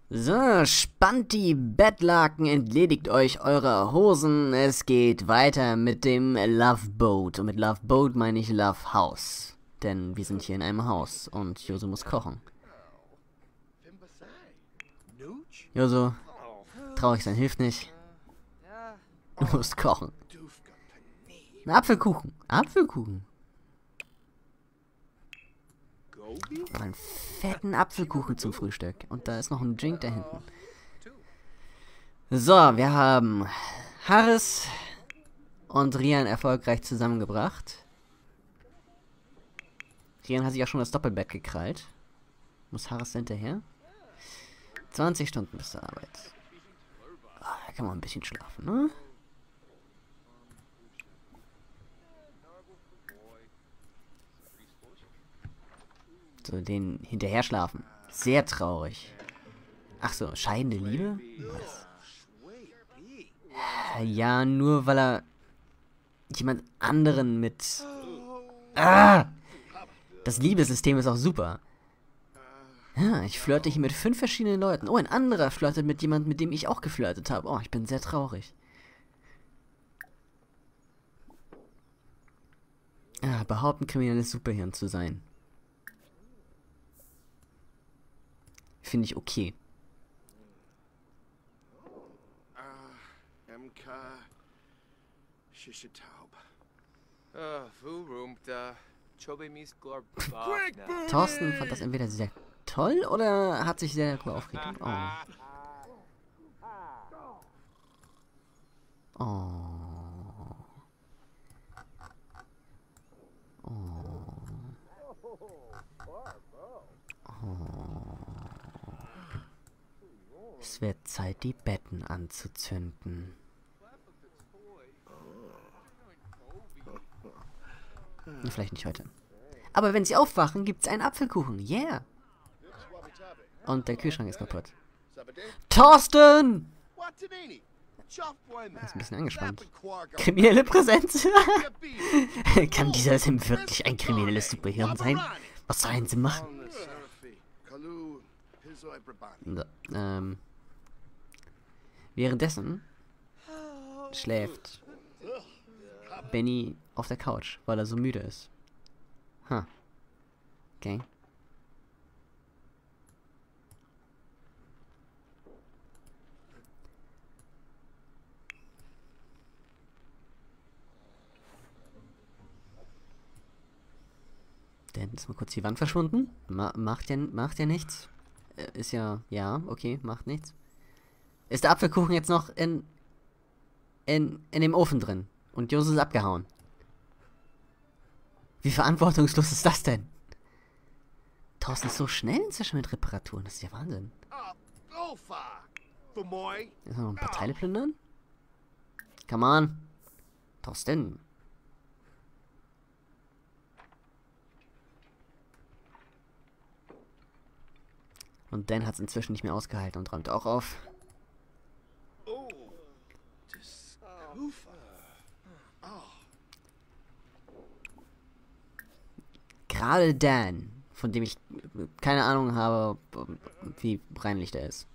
So, spannt die Bettlaken, entledigt euch eurer Hosen. Es geht weiter mit dem Love Boat. Und mit Love Boat meine ich Love House. Denn wir sind hier in einem Haus und Josu muss kochen. Josu, traurig sein hilft nicht. Du musst kochen. Ein Apfelkuchen. Apfelkuchen. Einen fetten Apfelkuchen zum Frühstück. Und da ist noch ein Drink da hinten. So, wir haben Harris und Rian erfolgreich zusammengebracht. Rian hat sich auch schon das Doppelbett gekrallt. Muss Harris hinterher? 20 Stunden bis zur Arbeit. Da kann man ein bisschen schlafen, ne? So, den hinterher schlafen. Sehr traurig. Ach so, scheidende Liebe? Was? Ja, nur weil er jemand anderen mit... Ah! Das Liebessystem ist auch super. Ja, ich flirte hier mit 5 verschiedenen Leuten. Oh, ein anderer flirtet mit jemandem, mit dem ich auch geflirtet habe. Oh, ich bin sehr traurig. Ja, behaupten, kriminelles Superhirn zu sein. Finde ich okay. Thorsten fand das entweder sehr toll oder hat sich sehr darüber aufgeregt. Oh. Oh. Es wird Zeit, die Betten anzuzünden. Vielleicht nicht heute. Aber wenn sie aufwachen, gibt's einen Apfelkuchen. Yeah! Und der Kühlschrank ist kaputt. Thorsten! Er ist ein bisschen angespannt. Kriminelle Präsenz? Kann dieser Sim wirklich ein kriminelles Superhirn sein? Was sollen sie machen? So, währenddessen schläft Benny auf der Couch, weil er so müde ist. Huh. Okay. Dann ist mal kurz die Wand verschwunden. Macht ja nichts. Ist ja, okay, macht nichts. Ist der Apfelkuchen jetzt noch in dem Ofen drin? Und Josu ist abgehauen. Wie verantwortungslos ist das denn? Thorsten ist so schnell inzwischen mit Reparaturen. Das ist ja Wahnsinn. Jetzt noch ein paar Teile plündern? Come on. Thorsten. Und Dan hat es inzwischen nicht mehr ausgehalten und räumt auch auf. Gerade Dan, von dem ich keine Ahnung habe, wie reinlich der ist.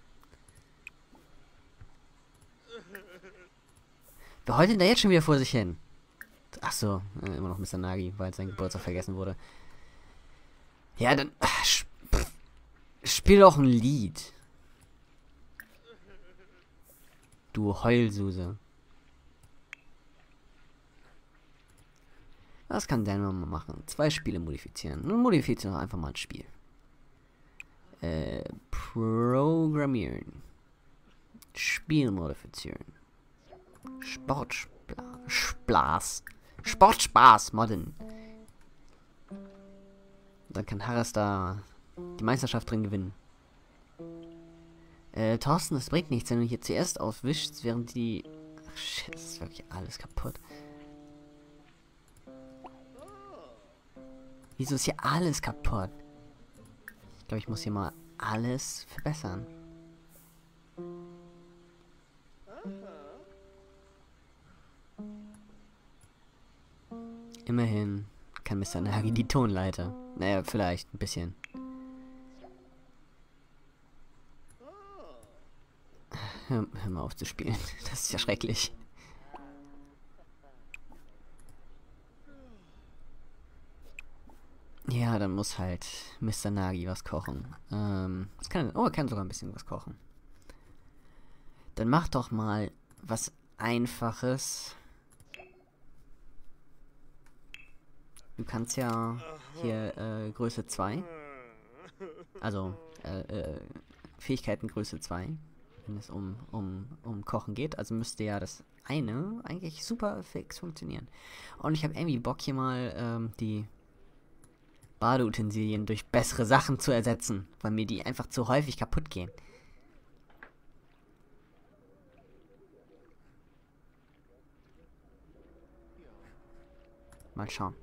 Wer heult denn da jetzt schon wieder vor sich hin? Ach so, immer noch Mr. Nagi, weil sein Geburtstag vergessen wurde. Ja, dann... Spiel doch ein Lied. Du Heulsuse. Was kann der mal machen? 2 Spiele modifizieren. Nun modifizieren wir einfach mal ein Spiel. Programmieren. Spiel modifizieren. Sportspaß modden. Dann kann Harris da die Meisterschaft drin gewinnen. Thorsten, das bringt nichts, wenn du hier zuerst aufwischst, während die... Ach, shit, das ist wirklich alles kaputt. Wieso ist hier alles kaputt? Ich glaube, ich muss hier mal alles verbessern. Immerhin kann Mr. Nagi die Tonleiter. Naja, vielleicht ein bisschen. Hör mal auf zu spielen. Das ist ja schrecklich. Ja, dann muss halt Mr. Nagi was kochen. Er kann sogar ein bisschen was kochen. Dann mach doch mal was Einfaches. Du kannst ja hier Größe 2. Also, Fähigkeiten Größe 2. Wenn es um Kochen geht. Also müsste ja das eine eigentlich super fix funktionieren. Und ich habe irgendwie Bock hier mal die Badeutensilien durch bessere Sachen zu ersetzen, weil mir die einfach zu häufig kaputt gehen. Mal schauen.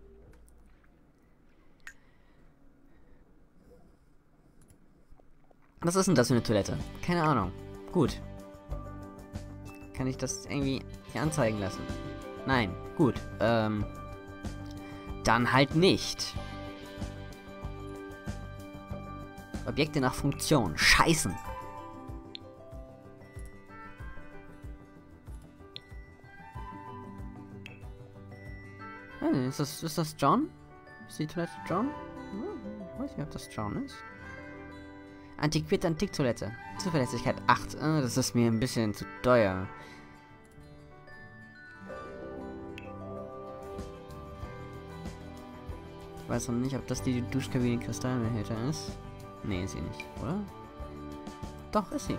Was ist denn das für eine Toilette? Keine Ahnung. Gut. Kann ich das irgendwie hier anzeigen lassen? Nein. Gut. Dann halt nicht. Objekte nach Funktion. Scheißen. Ist das John? Ist die Toilette John? Ich weiß nicht, ob das John ist. Antiquierte Antiktoilette. Zuverlässigkeit 8. Das ist mir ein bisschen zu teuer. Ich weiß noch nicht, ob das die Duschkabine Kristallbehälter ist. Nee, ist sie nicht, oder? Doch, ist sie.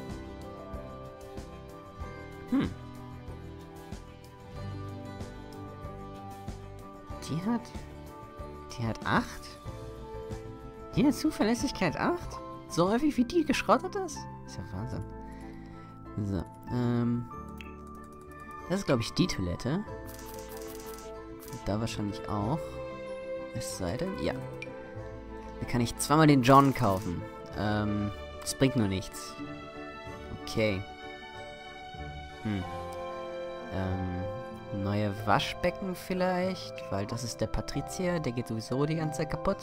Die hat 8? Die hat Zuverlässigkeit 8? So häufig wie die geschrottet ist? Ist ja Wahnsinn. So, das ist, glaube ich, die Toilette. Und da wahrscheinlich auch. Es sei denn, ja. Da kann ich zweimal den John kaufen. Das bringt nur nichts. Okay. Neue Waschbecken vielleicht, weil das ist der Patrizier, der geht sowieso die ganze Zeit kaputt.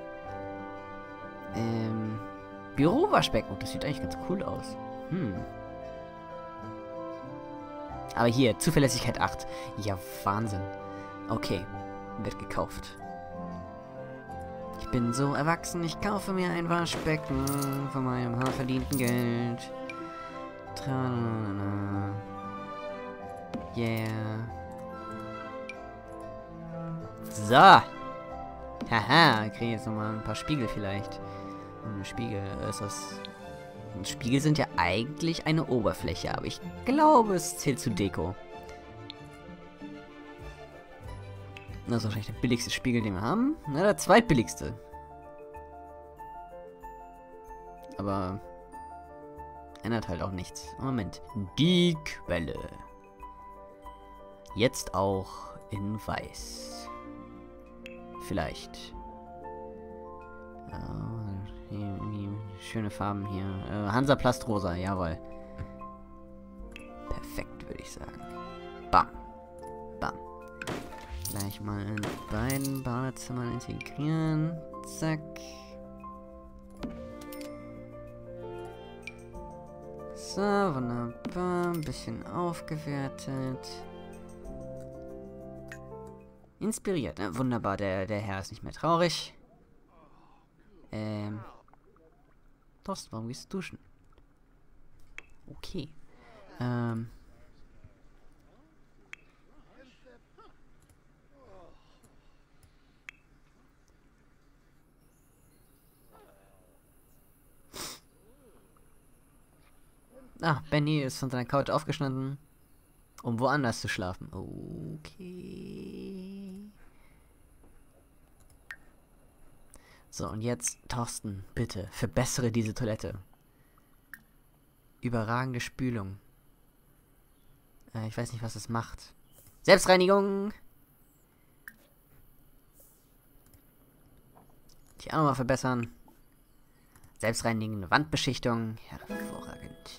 Bürowaschbecken, oh, das sieht eigentlich ganz cool aus. Aber hier, Zuverlässigkeit 8. Ja, Wahnsinn. Okay, wird gekauft. Ich bin so erwachsen, ich kaufe mir ein Waschbecken von meinem hart verdienten Geld. Tralala. Yeah. So. Haha, kriege jetzt nochmal ein paar Spiegel vielleicht. Spiegel, ist das... Spiegel sind ja eigentlich eine Oberfläche, aber ich glaube, es zählt zu Deko. Das ist wahrscheinlich der billigste Spiegel, den wir haben. Na, der zweitbilligste. Aber... ändert halt auch nichts. Moment. Die Quelle. Jetzt auch in weiß. Vielleicht. Irgendwie schöne Farben hier. Hansaplast rosa, jawohl. Perfekt, würde ich sagen. Bam. Bam. Gleich mal in beiden Badezimmern integrieren. Zack. So, wunderbar. Ein bisschen aufgewertet. Inspiriert. Wunderbar, der Herr ist nicht mehr traurig. Thorsten, warum gehst du duschen? Okay. Benny ist von seiner Couch aufgestanden, um woanders zu schlafen. Okay. So, und jetzt, Thorsten, bitte, verbessere diese Toilette. Überragende Spülung. Ich weiß nicht, was es macht. Selbstreinigung! Die auch nochmal verbessern. Selbstreinigende Wandbeschichtung. Hervorragend.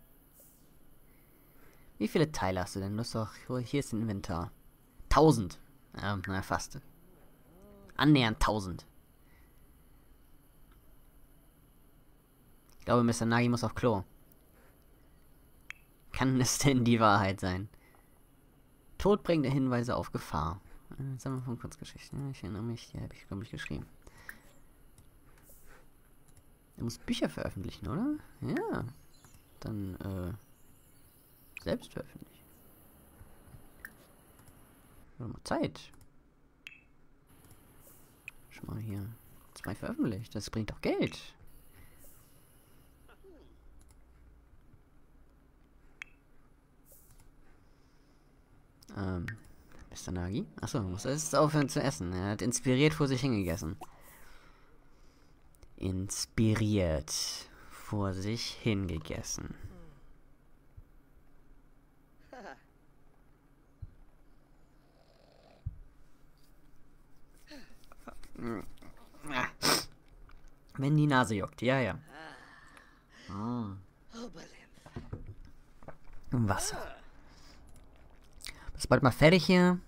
Wie viele Teile hast du denn? Hier ist ein Inventar. 1000. Ja, na, fast. Annähernd 1000. Ich glaube, Mr. Nagi muss auf Klo. kann es denn die Wahrheit sein? Todbringende Hinweise auf Gefahr. Sammlung von Kurzgeschichten. Ich erinnere mich, die habe ich, glaube ich, geschrieben. Er muss Bücher veröffentlichen, oder? Ja. Dann, selbst veröffentlichen. Warte mal, Zeit. Schon mal hier 2 veröffentlicht. Das bringt doch Geld. Mr. Nagi? Achso, muss erst aufhören zu essen. Er hat inspiriert vor sich hingegessen. Inspiriert vor sich hingegessen. Wenn die Nase juckt, ja, ja. Wasser. Ist bald mal fertig hier.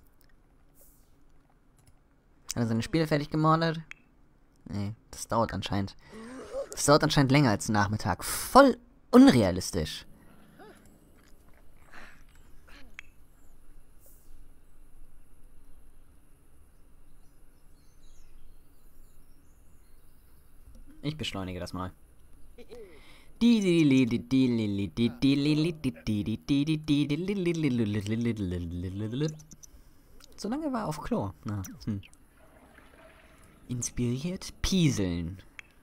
Hat er seine Spiele fertig gemoddet? Nee, das dauert anscheinend. Das dauert anscheinend länger als Nachmittag. Voll unrealistisch. Ich beschleunige das mal. So lange war er auf Klo. Na, Inspiriert pieseln.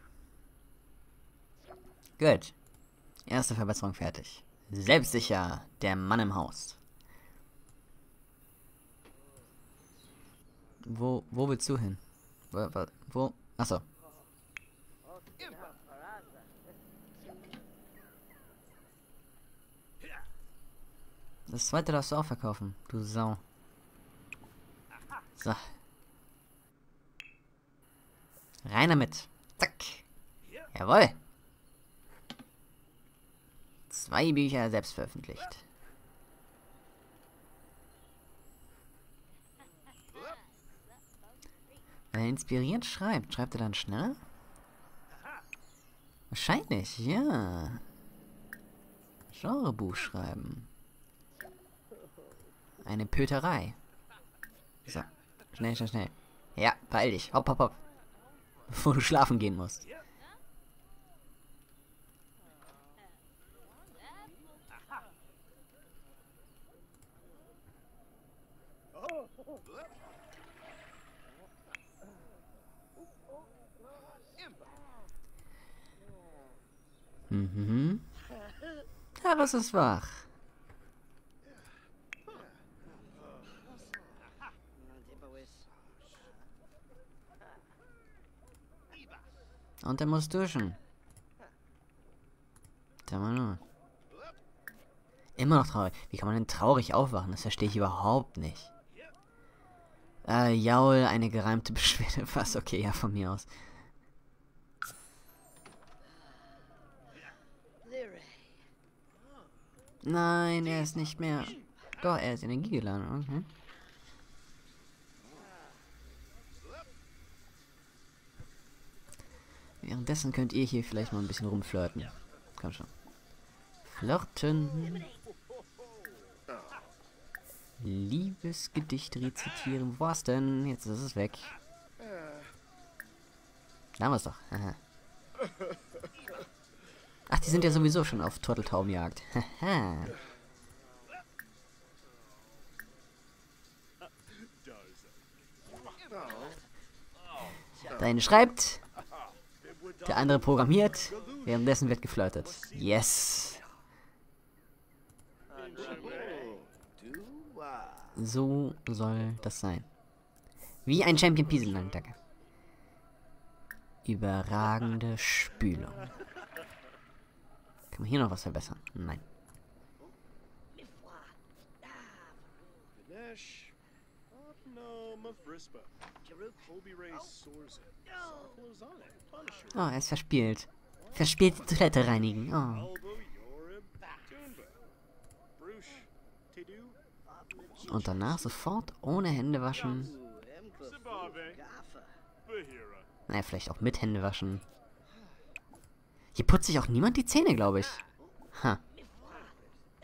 Gut. Erste Verbesserung fertig. Selbstsicher, der Mann im Haus. Wo willst du hin? Wo? Achso. Das zweite darfst du auch verkaufen, du Sau. So. Rein damit. Zack. Jawohl. 2 Bücher selbst veröffentlicht. Wenn er inspirierend schreibt, schreibt er dann schneller? Wahrscheinlich, ja. Genrebuch schreiben. Eine Pöterei. So. Schnell, schnell, schnell. Ja, beeil dich. Hopp, hopp, hopp. Bevor du schlafen gehen musst. Mhm. Harris ist wach. Und er muss duschen. Da mal nur. Immer noch traurig. Wie kann man denn traurig aufwachen? Das verstehe ich überhaupt nicht. Jaul, eine gereimte Beschwerde. Was? Okay, ja, von mir aus. Nein, er ist nicht mehr. Doch, er ist energiegeladen. Okay. Währenddessen könnt ihr hier vielleicht mal ein bisschen rumflirten. Komm schon. Flirten. Liebesgedicht rezitieren. Wo war's denn? Jetzt ist es weg. Da haben wir's doch. Aha. Ach, die sind ja sowieso schon auf Turteltaubenjagd. Haha. Der eine schreibt, der andere programmiert, währenddessen wird geflirtet. Yes. So soll das sein. Wie ein Champion Pieseln, danke. Überragende Spülung. Kann man hier noch was verbessern? Nein. Oh, er ist verspielt. Verspielt die Toilette reinigen. Oh. Und danach sofort ohne Hände waschen. Naja, vielleicht auch mit Hände waschen. Hier putzt sich auch niemand die Zähne, glaube ich. Ha.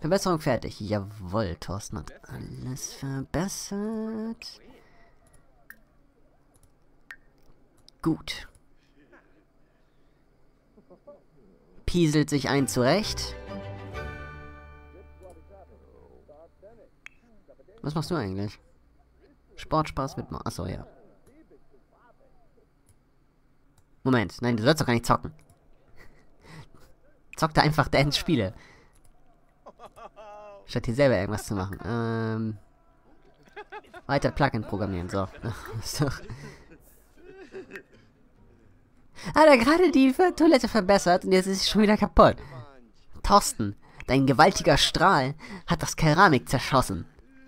Verbesserung fertig. Jawohl, Thorsten hat alles verbessert. Gut. Pieselt sich ein zurecht. Was machst du eigentlich? Sportspaß mit... Achso, ja. Moment, nein, du sollst doch gar nicht zocken. Zock da einfach Dans Spiele. Statt hier selber irgendwas zu machen. Weiter Plugin programmieren, so. Ist doch... Hat er gerade die Toilette verbessert und jetzt ist sie schon wieder kaputt. Thorsten, dein gewaltiger Strahl hat das Keramik zerschossen.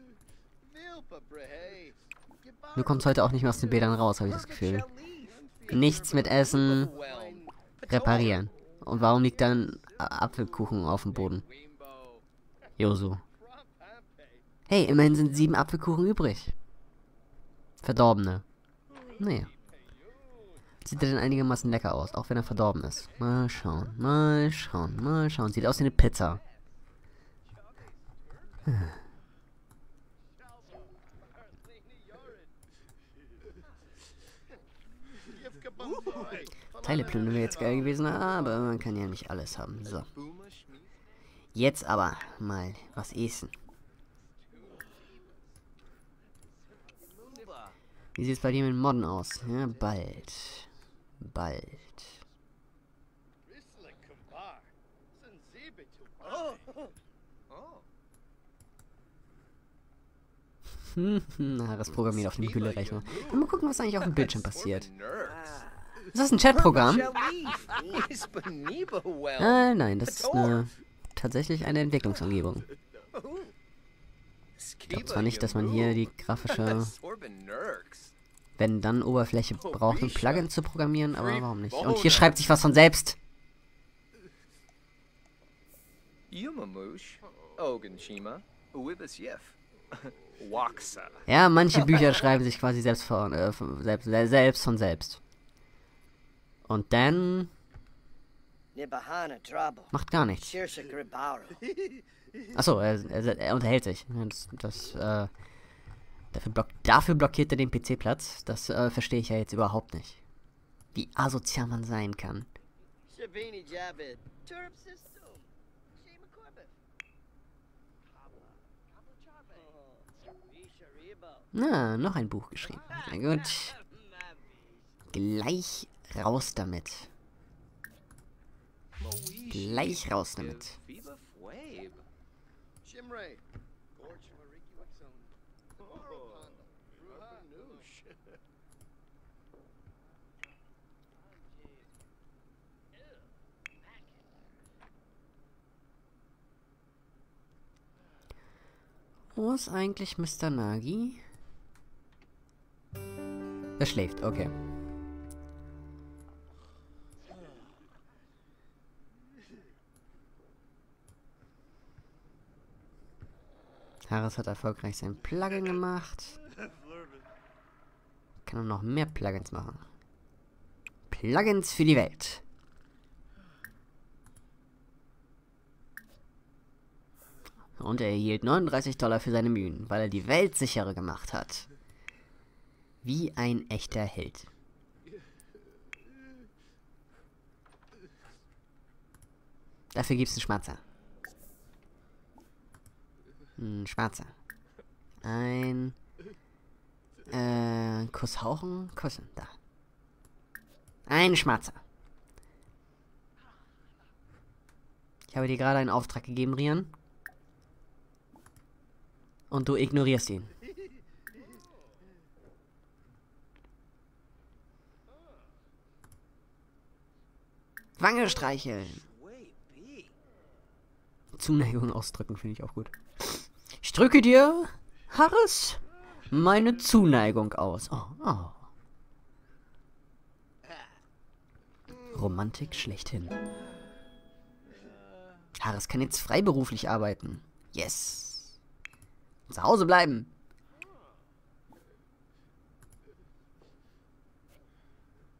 Du kommst heute auch nicht mehr aus den Bädern raus, habe ich das Gefühl. Nichts mit Essen. Reparieren. Und warum liegt dann Apfelkuchen auf dem Boden? Josu. Hey, immerhin sind 7 Apfelkuchen übrig. Verdorbene. Naja. Sieht er denn einigermaßen lecker aus, auch wenn er verdorben ist. Mal schauen, mal schauen, mal schauen. Sieht aus wie eine Pizza. Teile plündern wäre jetzt geil gewesen, aber man kann ja nicht alles haben. So. Jetzt aber mal was essen. Wie sieht es bei dir mit Modden aus? Ja, bald. Bald. Das programmiert auf dem Gülle-Rechner. Mal gucken, was eigentlich auf dem Bildschirm passiert. Ist das ein Chatprogramm? Nein, das ist tatsächlich eine Entwicklungsumgebung. Ich glaube zwar nicht, dass man hier die grafische, wenn dann Oberfläche braucht, um Plugin zu programmieren, aber warum nicht? Und hier schreibt sich was von selbst. Ja, manche Bücher schreiben sich quasi selbst von selbst. Und dann macht gar nichts. Achso, er unterhält sich. Dafür blockiert er den PC-Platz. Das verstehe ich ja jetzt überhaupt nicht. Wie asozial man sein kann. Na, noch ein Buch geschrieben. Na gut. Gleich raus damit. Gleich raus damit. Wo ist eigentlich Mr. Nagi? Er schläft, okay. Harris hat erfolgreich sein Plugin gemacht. Kann er noch mehr Plugins machen. Plugins für die Welt. Und er erhielt $39 für seine Mühen, weil er die Welt sicherer gemacht hat. Wie ein echter Held. Dafür gibt's einen Schmatzer. Ein Schwarzer. Ein Kuss hauchen, küssen, da. Ein Schmatzer. Ich habe dir gerade einen Auftrag gegeben, Rian. Und du ignorierst ihn. Wange streicheln. Zuneigung ausdrücken finde ich auch gut. Ich drücke dir, Harris, meine Zuneigung aus. Oh, oh. Romantik schlechthin. Harris kann jetzt freiberuflich arbeiten. Yes. Zu Hause bleiben.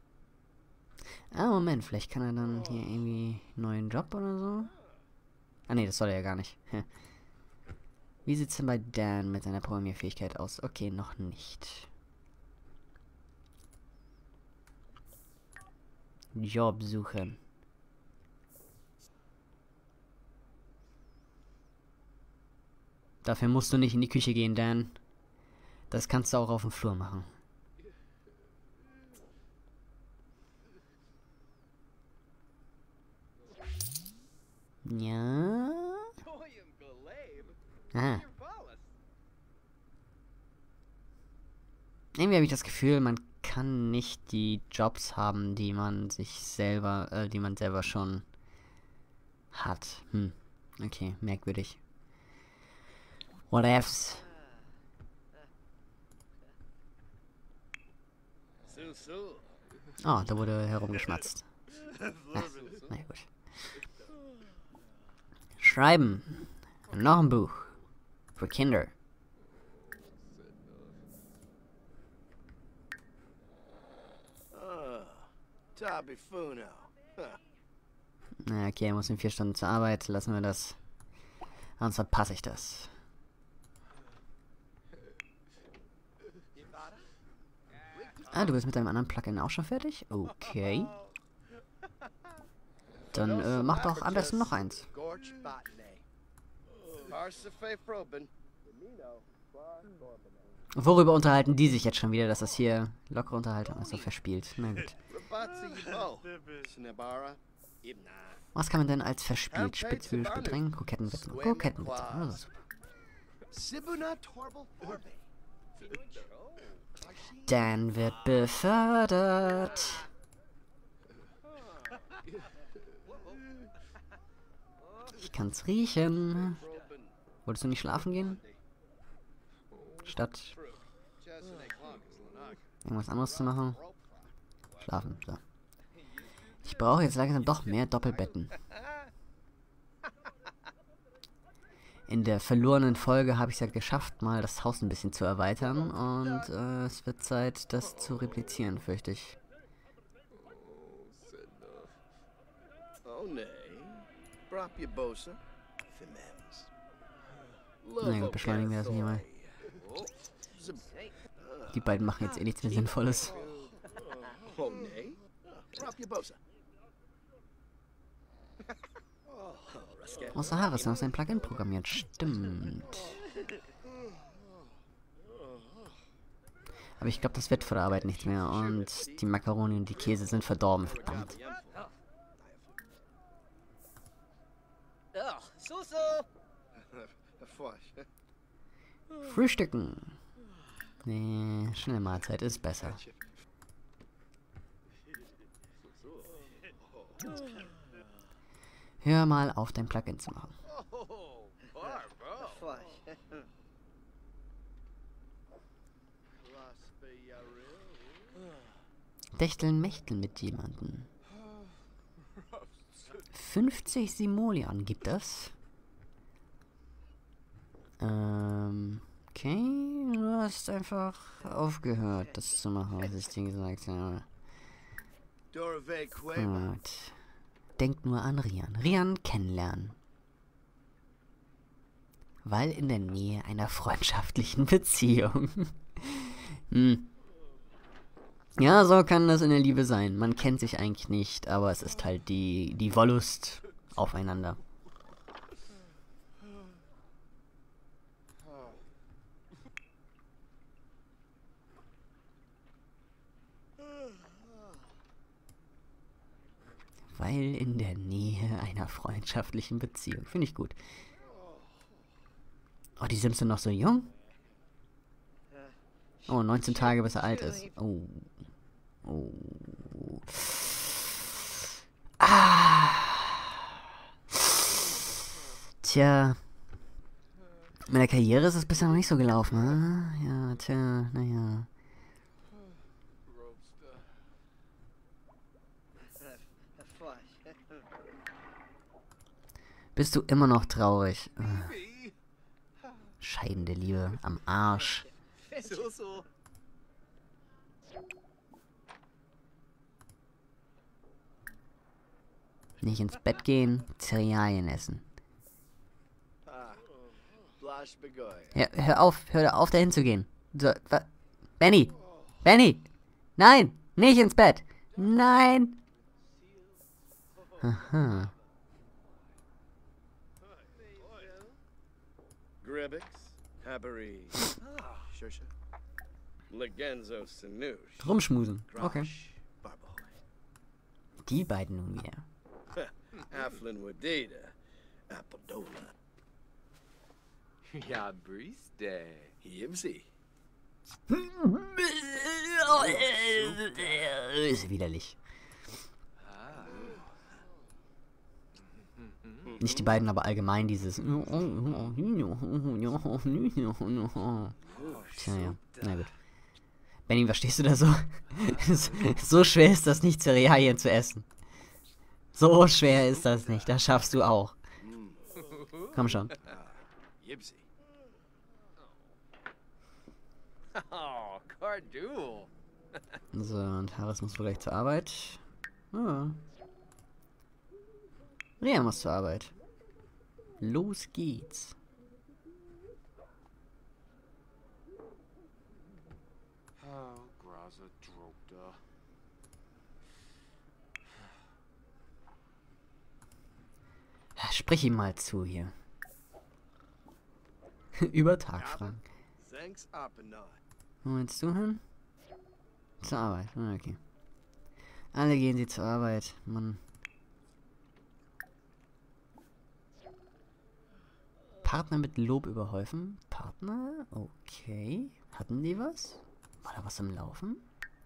Ah, Moment, vielleicht kann er dann hier irgendwie einen neuen Job oder so. Ah ne, das soll er ja gar nicht. Wie sieht's denn bei Dan mit seiner Programmierfähigkeit aus? Okay, noch nicht. Job suchen. Dafür musst du nicht in die Küche gehen, Dan. Das kannst du auch auf dem Flur machen. Ja. Ah. Irgendwie habe ich das Gefühl, man kann nicht die Jobs haben, die man selber schon hat. Okay, merkwürdig. Whatevs. Oh, da wurde herumgeschmatzt. Na gut. Schreiben. Noch ein Buch. Für Kinder. Na, okay, er muss in 4 Stunden zur Arbeit. Lassen wir das. Sonst verpasse ich das. Ah, du bist mit deinem anderen Plugin auch schon fertig? Okay. Dann mach doch am besten noch eins. Worüber unterhalten die sich jetzt schon wieder, dass das hier lockere Unterhaltung ist, so verspielt? Na gut. Was kann man denn als verspielt? Spitzbübisch bedrängen? Kokettenwitze. Kokettenwitze. Also super. Dan wird befördert. Ich kann's riechen. Wolltest du nicht schlafen gehen? Statt irgendwas anderes zu machen? Schlafen, so. Ich brauche jetzt langsam doch mehr Doppelbetten. In der verlorenen Folge habe ich es ja geschafft, mal das Haus ein bisschen zu erweitern. Und es wird Zeit, das zu replizieren, fürchte ich. Na gut, beschleunigen wir das hier mal. Die beiden machen jetzt eh nichts mehr Sinnvolles. Außer Haare ist noch sein Plugin programmiert. Stimmt. Aber ich glaube, das wird vor der Arbeit nichts mehr. Und die Makaroni und die Käse sind verdorben. Verdammt. Frühstücken. Nee, schnelle Mahlzeit ist besser. Hör mal auf, dein Plugin zu machen. Dächteln, mächteln mit jemandem. 50 Simoleon gibt das. Okay, du hast einfach aufgehört, das zu machen, was ich dir gesagt habe. Gut. Denk nur an Rian. Rian kennenlernen. Weil in der Nähe einer freundschaftlichen Beziehung. Ja, so kann das in der Liebe sein. Man kennt sich eigentlich nicht, aber es ist halt die Wollust aufeinander. Weil in der Nähe einer freundschaftlichen Beziehung. Finde ich gut. Oh, die Sims sind noch so jung? Oh, 19 Tage, bis er alt ist. Oh. Oh. Ah. Tja. Mit der Karriere ist es bisher noch nicht so gelaufen, hm? Ja, tja, naja. Bist du immer noch traurig? Scheidende Liebe am Arsch. Nicht ins Bett gehen, Cerealien essen. Hör auf dahin zu gehen. So, Benny! Benny! Nein! Nicht ins Bett! Nein! Aha. Gribbix, Habery, Shusha, Legenzo Sanush, Rumschmusen. Okay. Grosh, Barboy, Die beiden nun wieder. Aflin Wadida, Appadola, Ja, Briste. Yibsy, Ist widerlich. Nicht die beiden, aber allgemein dieses. Tja, ja. Na gut. Benny, was stehst du da so? So schwer ist das nicht, Cerealien zu essen. So schwer ist das nicht. Das schaffst du auch. Komm schon. Yibsy, Oh, Cardul. So, und Harris muss wohl gleich zur Arbeit. Ah. Rea muss zur Arbeit. Los geht's. Oh, Graza Drogda. Sprich ihm mal zu hier. Über Tag fragen. Thanks Appanai, Wo willst du hin? Zur Arbeit. Ah, okay. Alle gehen sie zur Arbeit. Mann. Partner mit Lob überhäufen. Partner? Okay. Hatten die was? War da was im Laufen?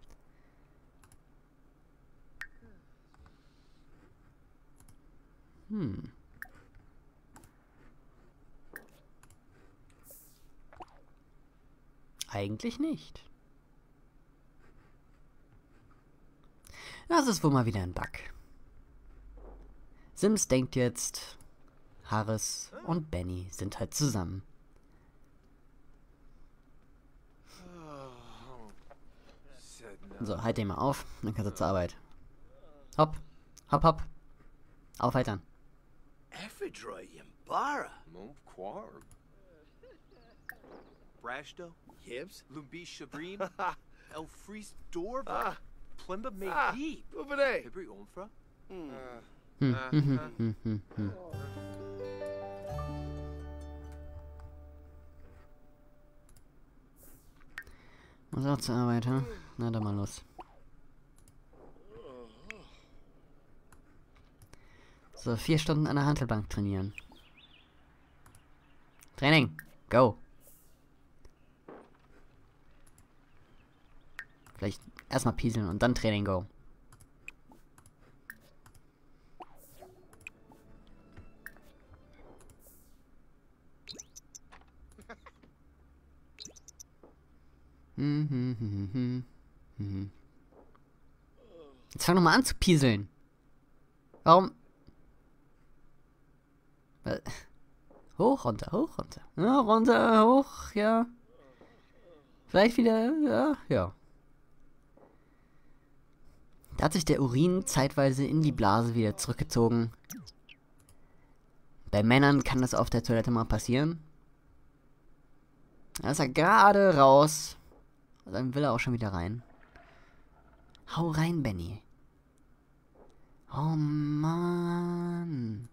Hm. Eigentlich nicht. Das ist wohl mal wieder ein Bug. Sims denkt jetzt, Harris und Benny sind halt zusammen. So, halt den mal auf, dann kannst du zur Arbeit. Hopp, hopp, hopp. Aufheitern. Ephedroy Yambara, Mump Quarb. Brashdo. Yibs, Lumbi Shabrim. Elfries Dorva. Ah. Plimba Ah. Maydeep. Ubade, Hibri Omfra. Muss auch zur Arbeit, ha? Na dann mal los. So, 4 Stunden an der Hantelbank trainieren. Training, go. Vielleicht erstmal pieseln und dann Training, go. Jetzt fang doch mal an zu pieseln. Warum? Hoch, runter, hoch, runter. Ja, runter, hoch, ja. Vielleicht wieder, ja, ja. Da hat sich der Urin zeitweise in die Blase wieder zurückgezogen. Bei Männern kann das auf der Toilette mal passieren. Da ist er gerade raus. Und dann will er auch schon wieder rein. Hau rein, Benny. Oh Mann.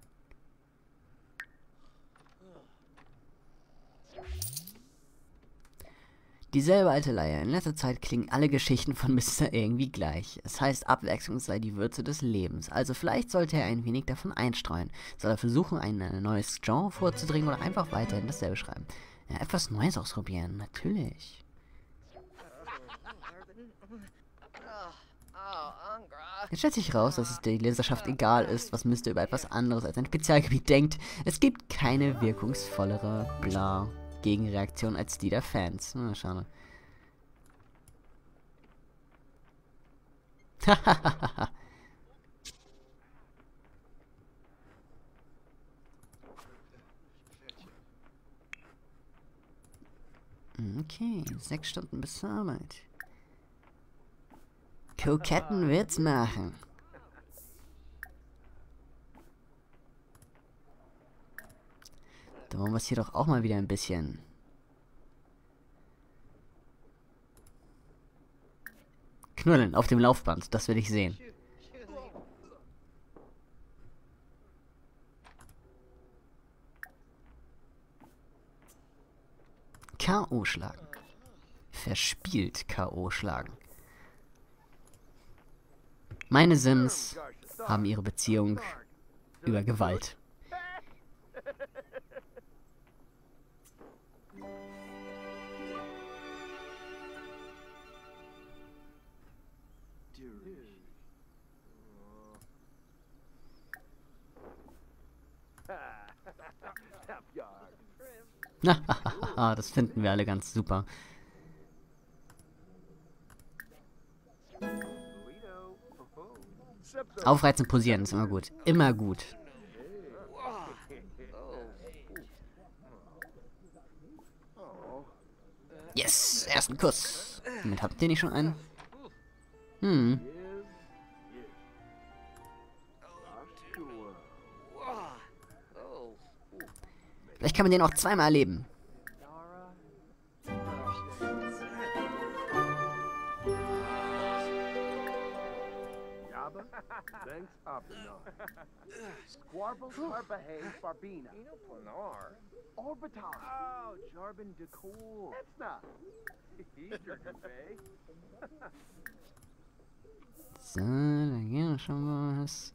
Dieselbe alte Leier. In letzter Zeit klingen alle Geschichten von Mr. irgendwie gleich. Es heißt, Abwechslung sei die Würze des Lebens. Also vielleicht sollte er ein wenig davon einstreuen. Soll er versuchen, ein neues Genre vorzudringen oder einfach weiterhin dasselbe schreiben? Ja, etwas Neues ausprobieren, natürlich. Jetzt stellt sich raus, dass es der Leserschaft egal ist, was Mr. über etwas anderes als ein Spezialgebiet denkt. Es gibt keine wirkungsvollere Gegenreaktion als die der Fans. Na, schade. Okay, 6 Stunden bis zur Arbeit. Koketten wird's machen. Da wollen wir es hier doch auch mal wieder ein bisschen... knuddeln auf dem Laufband. Das will ich sehen. K.O. schlagen. Verspielt K.O. schlagen. Meine Sims haben ihre Beziehung über Gewalt. Das finden wir alle ganz super. Aufreizen, posieren ist immer gut. Immer gut. Yes, ersten Kuss. Moment, habt ihr nicht schon einen? Hm. Vielleicht kann man den auch zweimal erleben. Thanks, Appenon. Squarble, Carbahay, Barbina. Planar. Orbital. Oh, Jarbin Decor. That's not. He's your Duvet. So, da gehen wir schon was.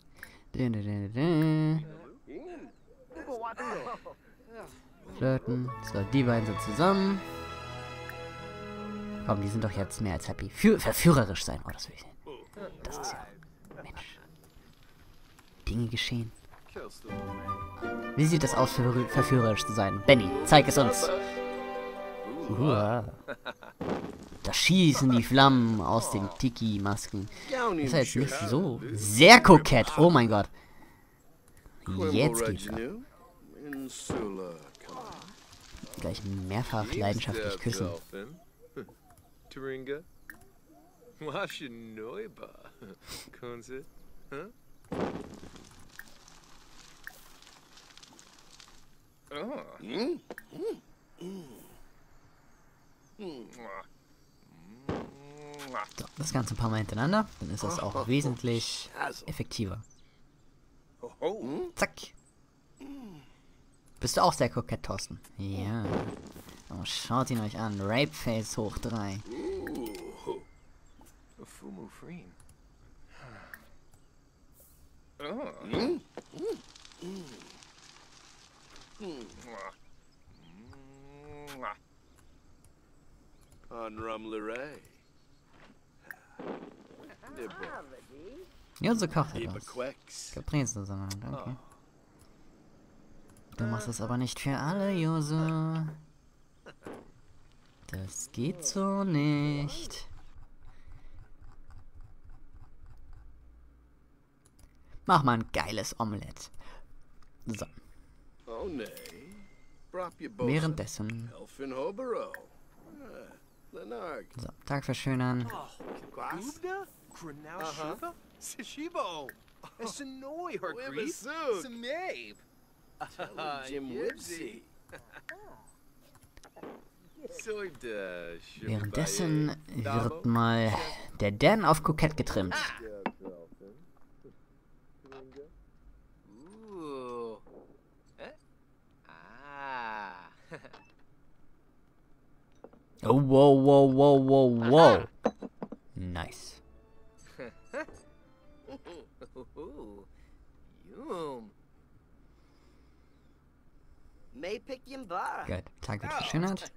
Flirten. So, die beiden sind zusammen. Komm, die sind doch jetzt mehr als happy. Verführerisch sein. Oh, das will ich sehen. Das ist ja... Mensch. Dinge geschehen. Wie sieht es aus, verführerisch zu sein? Benny, zeig es uns. Da schießen die Flammen aus den Tiki-Masken. Das ist ja jetzt nicht so... Sehr kokett. Oh mein Gott. Jetzt geht's ab. Gleich mehrfach leidenschaftlich küssen. Turinga? Washinoiba. Kunze? Huh? Oh. So, das Ganze ein paar Mal hintereinander. Dann ist das auch wesentlich effektiver. Zack. Bist du auch sehr kokett, Thorsten? Ja. Oh, schaut ihn euch an. Rapeface hoch 3. Fumu Freen. On Rumleray. Ja, so kocht er Lieber das. Quecks. Caprese, sondern danke. Du machst es aber nicht für alle, Jose. Das geht so nicht. Mach mal ein geiles Omelett. So. Oh, nee. Brop your boat. Währenddessen. Elfin Hobero. Lenarg. So, Tag verschönern. Gubda? Granau Shiva? Sishibo! Esanoi, her grief! Wibasuk. Samabe! Jim Wibsy. Währenddessen wird mal der Dan auf kokett getrimmt. Ooh. Ah. Oh, wow, wow, wow, wow, wow. Nice. Yum. May pick Yimbara. Gut, Tag wird verschönert.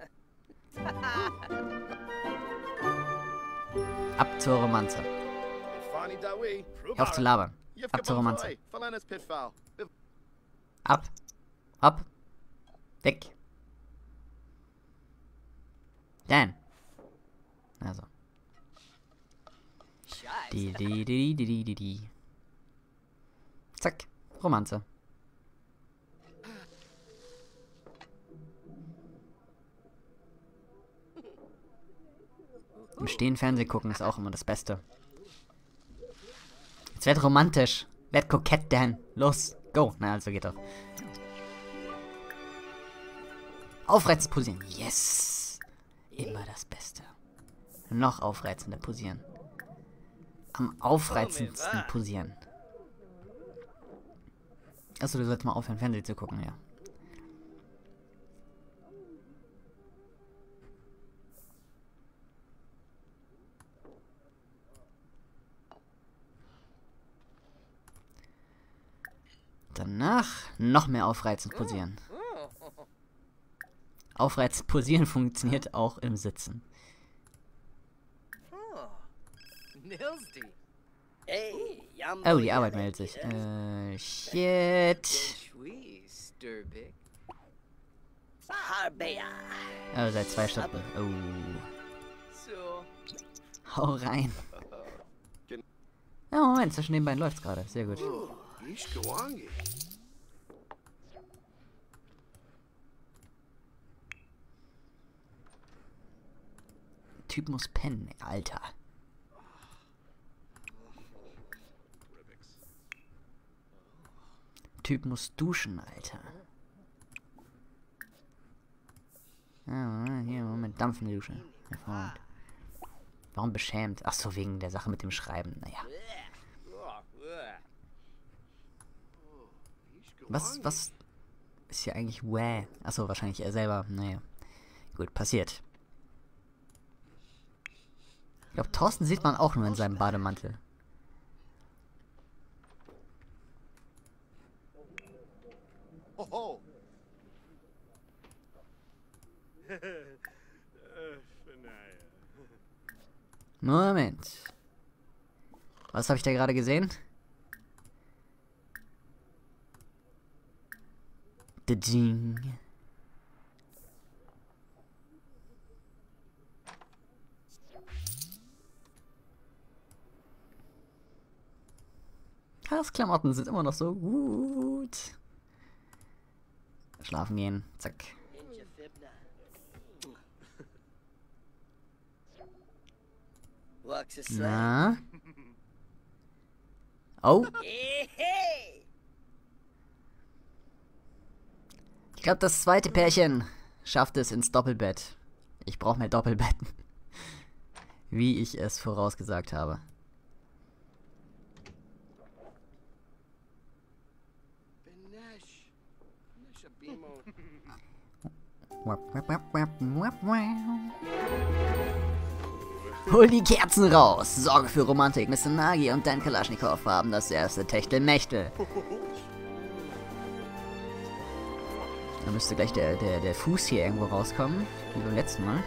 Ab zur Romanze. Fani Dawi. Hör auf zu labern. Ab zur Romanze. Ab. Ab. Weg. Dan. Also. Die. Zack. Romanze. Im Stehen Fernsehen gucken ist auch immer das Beste. Jetzt werd romantisch. Werd kokett, Dan. Los. Go. Na, also geht doch. Aufreizend posieren. Yes! Immer das Beste. Noch aufreizender posieren. Am aufreizendsten posieren. Achso, du sollst mal aufhören, Fernsehen zu gucken, ja. Danach noch mehr aufreizend posieren. Aufreizend posieren funktioniert auch im Sitzen. Hey, Oh, die Arbeit meldet sich. Shit. Oh, seit 2 Stunden. Oh. Hau rein. Ja, Moment, zwischen den beiden läuft's gerade. Sehr gut. Ishkawangi. Typ muss pennen, Alter. Typ muss duschen, Alter. Ja, hier, Moment, dampfende Dusche. Hervorragend. Warum beschämt? Ach so, wegen der Sache mit dem Schreiben. Naja. Was ist hier eigentlich wäh? Achso, wahrscheinlich er selber. Naja. Gut, passiert. Ich glaube, Thorsten sieht man auch nur in seinem Bademantel. Oh. Moment. Was habe ich da gerade gesehen? Ding. Klamotten sind immer noch so gut. Schlafen gehen. Zack. Na? Oh. Ich glaube, das zweite Pärchen schafft es ins Doppelbett. Ich brauche mehr Doppelbetten. Wie ich es vorausgesagt habe. Hol die Kerzen raus! Sorge für Romantik. Mr. Nagi und Dan Kalaschnikow haben das erste Techtelmechtel. Da müsste gleich der Fuß hier irgendwo rauskommen. Wie beim letzten Mal.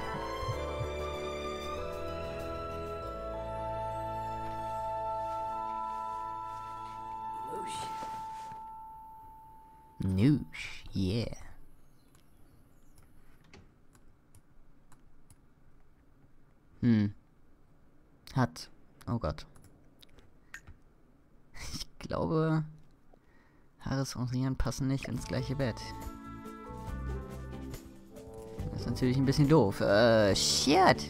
Noosh, yeah. Hat. Oh Gott. Ich glaube, Harris und Rian passen nicht ins gleiche Bett. Das ist natürlich ein bisschen doof. Shit.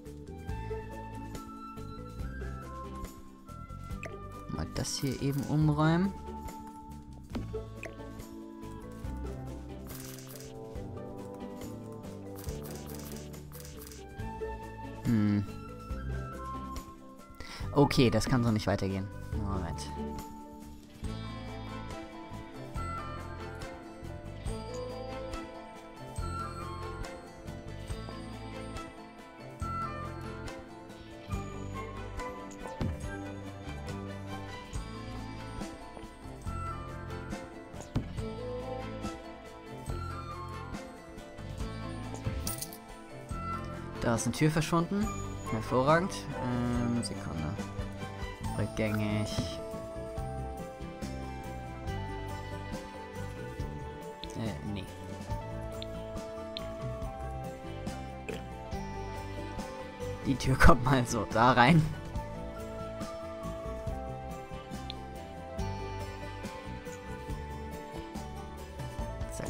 Mal das hier eben umräumen. Okay, das kann so nicht weitergehen. Moment. Da ist eine Tür verschwunden. Hervorragend. Sekunde. Rückgängig. Nee. Die Tür kommt mal so da rein. Zack.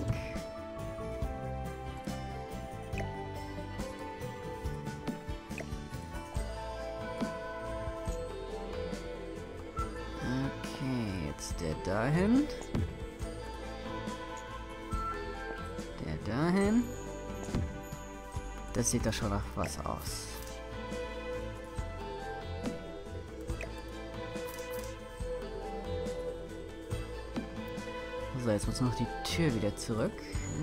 Okay, jetzt der dahin. Der dahin. Das sieht doch schon nach was aus. So, jetzt muss noch die Tür wieder zurück.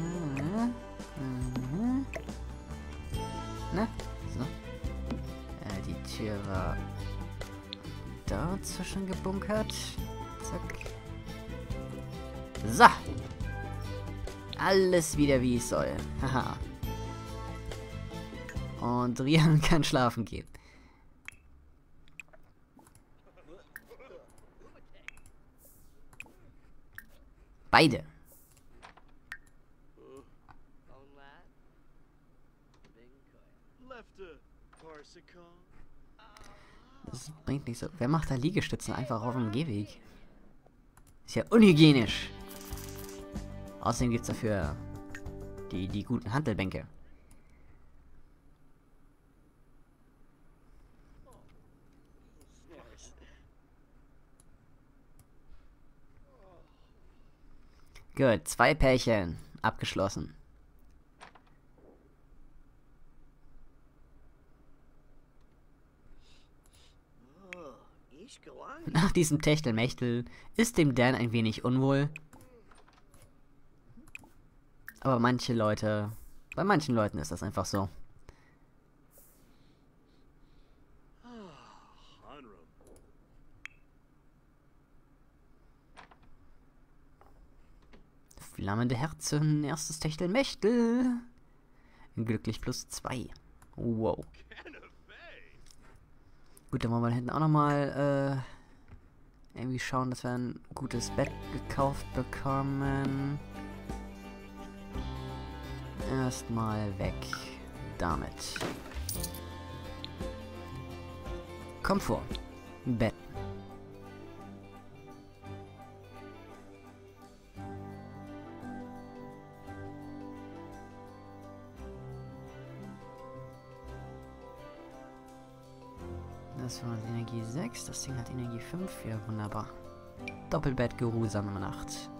Na, so. Die Tür war dazwischen gebunkert. Zack. So. Alles wieder wie es soll. Haha. Und Rian kann schlafen gehen. Beide. Das bringt nichts so. Wer macht da Liegestützen einfach auf dem Gehweg? Ist ja unhygienisch. Außerdem gibt es dafür die guten Hantelbänke. Gut, 2 Pärchen. Abgeschlossen. Nach diesem Techtelmechtel ist dem Dan ein wenig unwohl. Aber bei manchen Leuten ist das einfach so. Flammende Herzen, erstes Techtelmechtel. Glücklich +2. Wow. Gut, dann wollen wir hinten auch nochmal irgendwie schauen, dass wir ein gutes Bett gekauft bekommen. Erstmal weg damit. Komfort. Bett. Das war Energie 6, das Ding hat Energie 5, ja wunderbar. Doppelbett, geruhsame Nacht.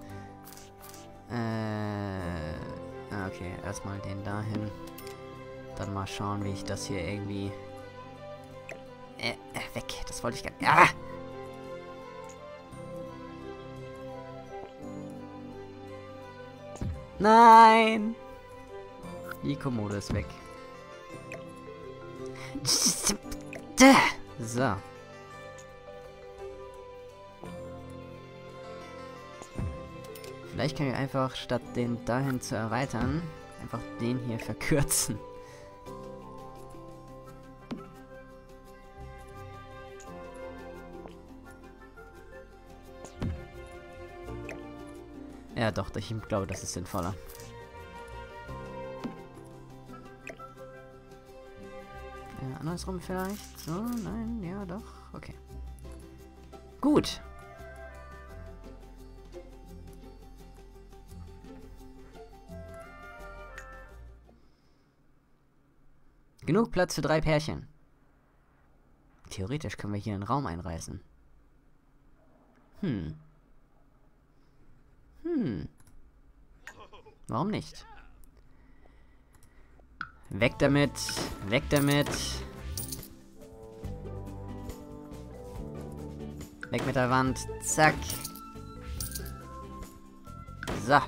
Okay, erstmal den dahin. Dann mal schauen, wie ich das hier irgendwie... weg, das wollte ich gar nicht... Ah! Nein! Die Kommode ist weg. So. Vielleicht können wir einfach, statt den dahin zu erweitern, einfach den hier verkürzen. Ja doch, ich glaube, das ist sinnvoller. Andersrum vielleicht? So, nein, ja doch, okay. Gut. Genug Platz für 3 Pärchen. Theoretisch können wir hier einen Raum einreißen. Warum nicht? Weg damit. Weg damit. Weg mit der Wand. Zack. So.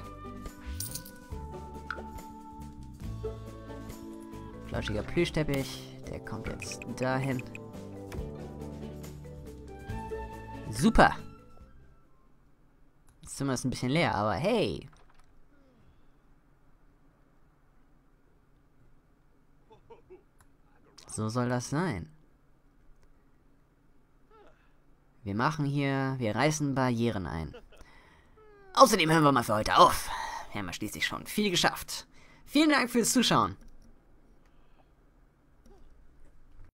Flauschiger Plüschteppich. Der kommt jetzt dahin. Super. Das Zimmer ist ein bisschen leer, aber hey. So soll das sein. Wir reißen Barrieren ein. Außerdem hören wir mal für heute auf. Wir haben ja schließlich schon viel geschafft. Vielen Dank fürs Zuschauen.